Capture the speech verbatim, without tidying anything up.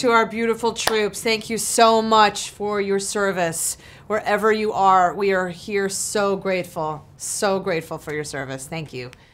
to our beautiful troops. Thank you so much for your service. Wherever you are, we are here so grateful, so grateful for your service. Thank you.